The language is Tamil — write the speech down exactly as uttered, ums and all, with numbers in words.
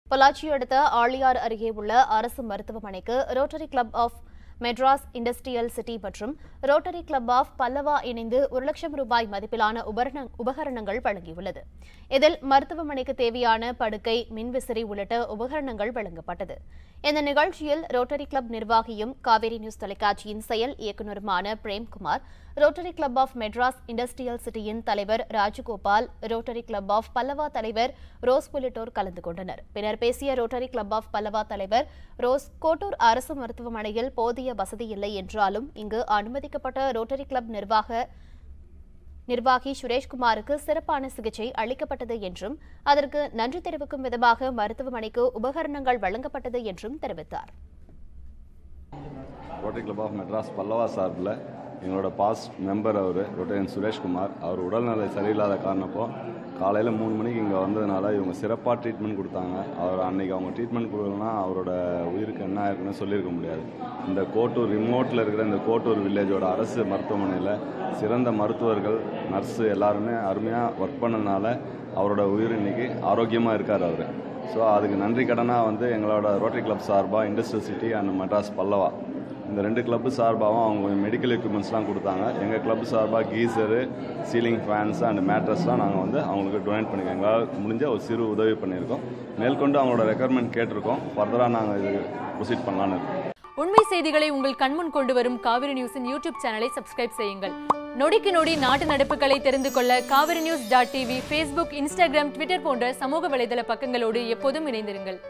பொள்ளாச்சி அடுத்த ஆழியார் அருகே உள்ள அரசு மருத்துவமனைக்கு Rotary Club of Madras Industrial City மற்றும் ரோட்டரி கிளப் ஆஃப் பல்லவா இணைந்து ஒரு லட்சம் ரூபாய் மதிப்பிலான உபகரணங்கள் வழங்கியுள்ளது. இதில் மருத்துவமனைக்கு தேவையான படுக்கை, மின்விசிறி உள்ளிட்ட உபகரணங்கள் வழங்கப்பட்டது. இந்த நிகழ்ச்சியில் ரோட்டரி கிளப் நிர்வாகியும் காவேரி நியூஸ் தொலைக்காட்சியின் செயல் இயக்குநருமான Premkumar, Rotary Club of Madras Industrial சிட்டியின் தலைவர் Rajagopal, Rotary Club of Pallava தலைவர் ரோஸ் உள்ளிட்டோர் கலந்து கொண்டனர். பின்னர் பேசிய ரோட்டரி கிளப் ஆஃப் பல்லவா தலைவர் ரோஸ், கோட்டூர் அரசு மருத்துவமனையில் போதிய வசதி இல்லை என்றாலும் இங்கு அனுமதிக்கப்பட்ட ரோட்டரி கிளப் நிர்வாக நிர்வாகி சுரேஷ்குமாருக்கு சிறப்பான சிகிச்சை அளிக்கப்பட்டது என்றும் அதற்கு நன்றி தெரிவிக்கும் விதமாக மருத்துவமனைக்கு உபகரணங்கள் வழங்கப்பட்டது என்றும் தெரிவித்தார். Rotary Club of Madras Pallava சார்பில் எங்களோட பாஸ்ட் மெம்பர் அவர் ரோட்டரியன் சுரேஷ்குமார், அவர் உடல்நிலை சரியில்லாத காரணப்போ காலையில் மூணு மணிக்கு இங்கே வந்ததுனால இவங்க சிறப்பாக ட்ரீட்மெண்ட் கொடுத்தாங்க. அவர் அன்றைக்கி அவங்க ட்ரீட்மெண்ட் கொடுக்கலன்னா அவரோட உயிருக்கு என்ன ஆயிருக்குன்னு சொல்லியிருக்க முடியாது. இந்த கோட்டூர் ரிமோட்டில் இருக்கிற இந்த கோட்டூர் வில்லேஜோட அரசு மருத்துவமனையில் சிறந்த மருத்துவர்கள், நர்ஸு எல்லாருமே அருமையாக ஒர்க் பண்ணதுனால அவரோட உயிர் இன்றைக்கி ஆரோக்கியமாக இருக்கார் அவர். ஸோ அதுக்கு நன்றி கடனாக வந்து எங்களோட ரோட்டரி கிளப் சார்பாக Industrial City and Madras Pallava இந்த ரெண்டு கிளப்பு சார்பாகவும் அவங்க மெடிக்கல் எக்யூப்மெண்ட்ஸ்லாம் கொடுத்தாங்க. எங்கள் கிளப்பு சார்பாக கீசரு, சீலிங் ஃபேன்ஸு அண்ட் மேட்ரஸ்லாம் நாங்கள் வந்து அவங்களுக்கு டொனேட் பண்ணியிருக்கோம். எங்களால் முடிஞ்ச ஒரு சிறு உதவி பண்ணியிருக்கோம். மேற்கொண்டு அவங்களோட ரெக்குயர்மெண்ட் கேட்டிருக்கோம். ஃபர்தராக நாங்கள் இது ப்ரொசீட் பண்ணலான்னு இருக்கோம். உண்மை செய்திகளை உங்கள் கண்முன் கொண்டு வரும் காவிரி நியூஸின் யூடியூப் சேனலை சப்ஸ்கிரைப் செய்யுங்கள். நொடிக்கு நொடி நாட்டு நடப்புகளை தெரிந்து கொள்ள Kaveri News dot TV, Facebook, Instagram, Twitter போன்ற சமூக வலைதள பக்கங்களோடு எப்போதும் இணைந்திருங்கள்.